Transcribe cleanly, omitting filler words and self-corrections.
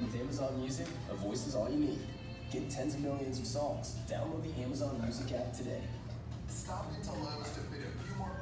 With Amazon Music, a voice is all you need. Get tens of millions of songs. Download the Amazon Music app today. Stop into Lowe's to fit a few more